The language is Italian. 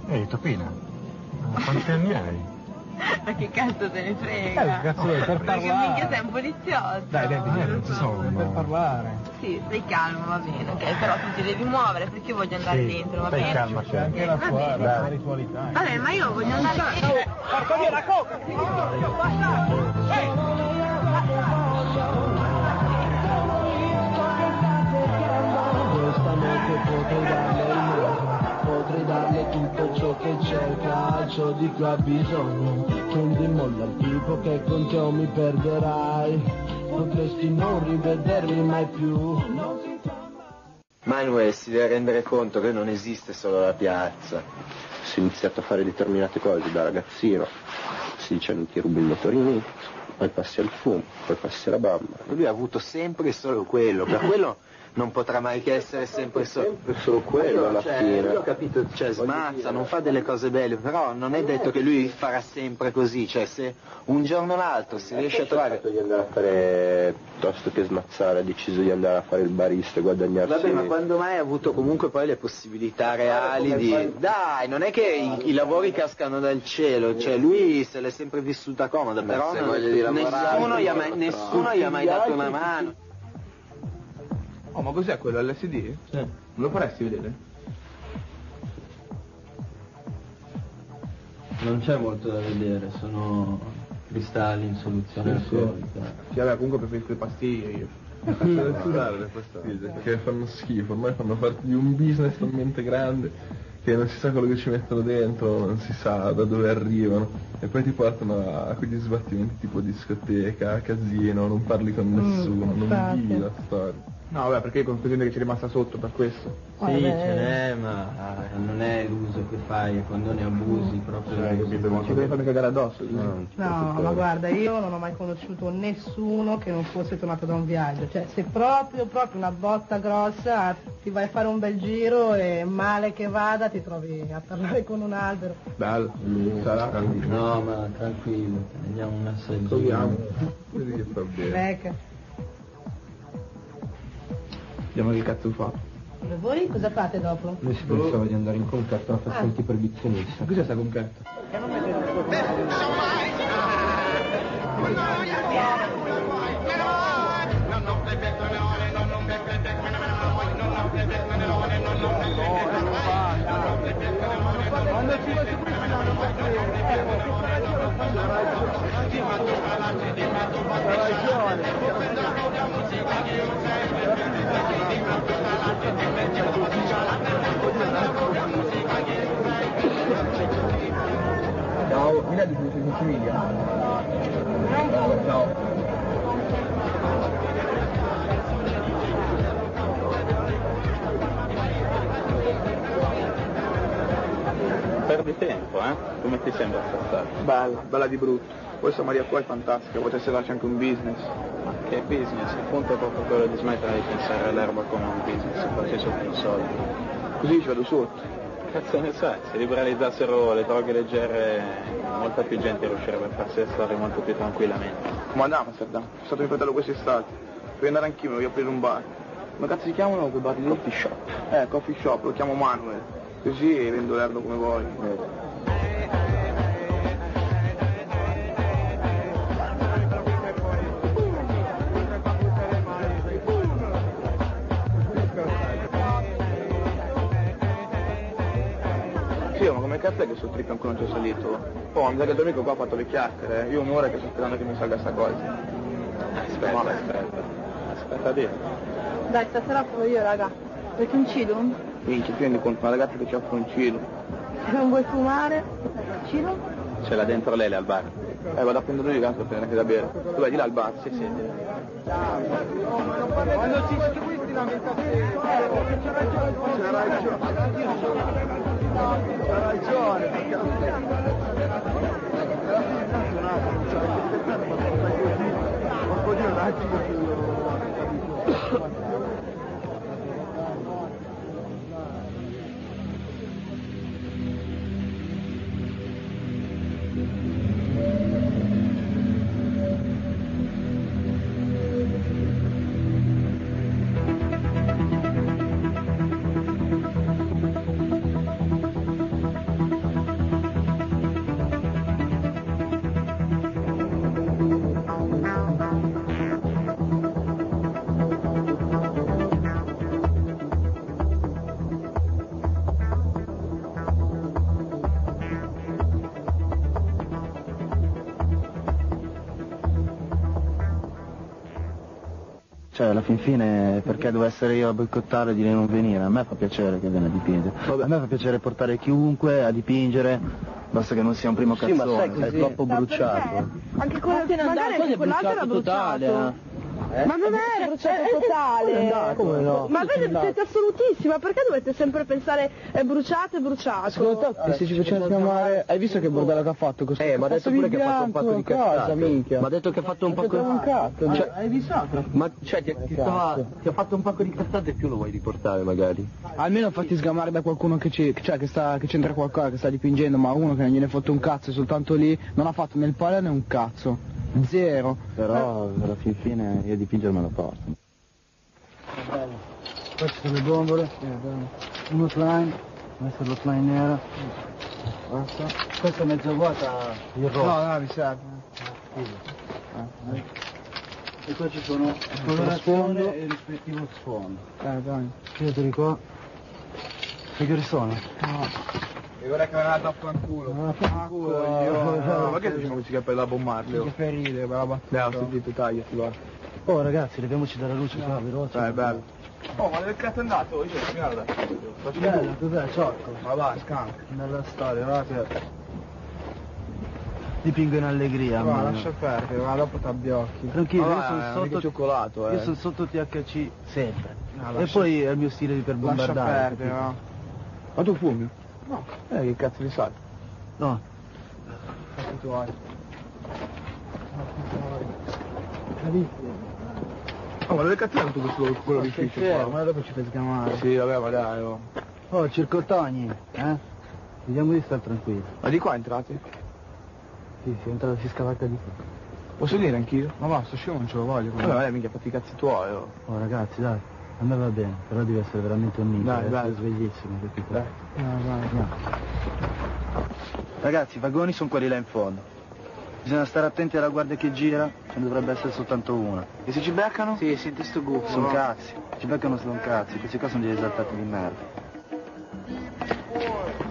Ehi, Topina, quanti anni hai? Ma che cazzo te ne frega? Che cazzo vuoi, per parlare? Perché minchia sei un poliziotto. Dai, non ci sono. Per parlare. Sì, stai calmo, va bene, ok, però tu ti devi muovere perché io voglio andare dentro, va bene? Stai calma, c'è anche la tua ritualità. Vabbè, ma io voglio andare dentro. Porca via la coca! Questa notte potrei darle tutto ciò che cerca, ciò di cui ha bisogno. Quindi molla il tipo che con te mi perderai, potresti non rivedermi mai più. Manuel si deve rendere conto che non esiste solo la piazza. Si è iniziato a fare determinate cose da ragazzino, si dice non ti rubi il motorino, poi passi al fumo, poi passi alla bamba. Lui ha avuto sempre solo quello, per quello non potrà mai che essere sempre solo quello alla fine. Io ho capito, cioè smazza, non fa delle cose belle, però non è detto che lui farà sempre così, cioè se un giorno o l'altro si riesce a trovare... di andare a fare, piuttosto che smazzare, ha deciso di andare a fare il barista e guadagnarsi... Vabbè, ma quando mai ha avuto comunque poi le possibilità reali di... Dai, non è che i lavori cascano dal cielo, cioè lui se l'è sempre vissuta comoda, però nessuno gli ha mai dato una mano. Oh, ma cos'è quello, LSD? Sì. Me lo faresti vedere? Non c'è molto da vedere, sono cristalli in soluzione alcolica. Sì, vabbè, comunque preferisco le pastiglie io. Faccio studiare questa che fanno schifo, ormai fanno parte di un business talmente grande che non si sa quello che ci mettono dentro, non si sa da dove arrivano e poi ti portano a quegli sbattimenti tipo discoteca, casino, non parli con nessuno, non vivi la storia. No, vabbè, perché io conosco gente che ci è rimasta sotto per questo. Sì, ce n'è, ma non è l'uso che fai, è quando ne abusi proprio. Ci devi farmi cagare addosso. No, ma guarda, io non ho mai conosciuto nessuno che non fosse tornato da un viaggio. Cioè, se proprio una botta grossa, ti vai a fare un bel giro e male che vada ti trovi a parlare con un albero. Bello, sarà. No, ma tranquillo, andiamo un assaggio. Proviamo. Vedi che fa bene. Becca. Vediamo che cazzo fa. E voi cosa fate dopo? Noi si pensava di andare in concerto alla festa antiproibizionista. Cos'è sta concerto? Ciao, mi dai di Sicilia? Ciao. Perdi tempo, come ti sembra stare? Bella di brutto. Questa Maria qua è fantastica, potesse darci anche un business. Ma che business? Il punto è proprio quello di smettere di pensare all'erba come un business, perché sono i soldi. Così ci vado sotto. Cazzo ne sai, se liberalizzassero le droghe leggere, molta più gente riuscirebbe a farsi le storie molto più tranquillamente. Ma andiamo a Amsterdam, sono stato mio fratello quest'estate. Voglio andare anch'io, voglio aprire un bar. Come cazzo si chiamano quei bar lì? Coffee shop. Coffee shop, lo chiamo Manuel. Così vendo l'erba come voglio. Ma come cazzo è che sul trip ancora non c'è salito? Oh, mi sa che il tuo amico qua ha fatto le chiacchiere, io un'ora che sto aspettando che mi salga sta cosa. Aspetta a dire. Dai, stasera provo io, raga. Perché un cido? Minchia, ti rendi conto, una ragazza che ci offre un cido. Se non vuoi fumare, cido? Ce l'ha dentro lei al bar. Vado a prendere lui, cazzo, per neanche da bere. Tu vai di là al bar? Sì. Quando ci distribuissi la c'ha ragione, perché alla fine un po' di un attimo. cioè alla fin fine perché devo essere io a boicottare e di non venire? A me fa piacere che viene a dipingere. A me fa piacere portare chiunque a dipingere, basta che non sia un primo cazzone, ma sai che è troppo bruciato. Anche magari quell'altro era bruciato. Ma non è bruciato totale! Come no? Ma voi siete assolutissima, perché dovete sempre pensare è bruciato, è bruciato? Secondo te se ci faceva chiamare... Hai visto che bordello che ha fatto questo? Ma ha detto pure che ha fatto un pacco di cazzate. Minchia. Ma ha detto che ha fatto un pacco di... Cioè, Hai visto? Ma cioè ti ha fatto un pacco di cazzate e più lo vuoi riportare magari? almeno fatti sgamare da qualcuno che c'entra qualcosa, che sta dipingendo, ma uno che non gliene ha fatto un cazzo, è soltanto lì, non ha fatto né il palo né un cazzo. Zero. Però alla fin fine io dipingere me lo porto. Queste sono le bombole, un outline, questa è l'outline nera, basta. Questa è mezza vuota, il rosso. No, mi serve. E qua ci sono il colorazione e il rispettivo sfondo. Dai. Chiedete qua. Che ore sono? No. E ora che è andato a fanculo. Ma che facciamo questi capelli da bombarli? Che per ridere, brava. Ho sentito, tagliati, guarda. Oh ragazzi, leviamoci dalla luce qua, veloce. Dai, bello. Oh, ma dove cazzo è andato? Io guarda. Bello, cos'è? Ciocco. Ma va, scanca. Nella storia, va che... Dipingo in allegria. Ma lascia perdere, ma dopo t'abbiocchi. Tranquillo, io sono sotto sotto cioccolato, Io sono sotto THC sempre. No, E poi è il mio stile per lascia bombardare. perdere, no? Ma tu fumi? No. Che cazzo di sai? No. Fatti tuoi. Oh, ma dove cazzo è andato questo quello di ufficio qua? Ma dopo ci fai sgamare. Sì, vabbè, ma dai, oh. Oh, Circotogni, vediamo di stare tranquilli. Ma di qua entrate? Sì, si entra, si scavalca di qua. Posso dire anch'io? Ma basta, io non ce lo voglio. Vabbè, minchia, fatti i cazzi tuoi, oh. Oh ragazzi, dai, a me va bene, però devi essere veramente un ninja, Dai, devi dai. essere sveglissimo, capito? Dai. No. Ragazzi, i vagoni sono quelli là in fondo. Bisogna stare attenti alla guardia che gira, ce ne dovrebbe essere soltanto una. E se ci beccano? Sì, senti sto guffo. Sono cazzi, ci beccano sono cazzi, questi qua sono degli esaltati di merda.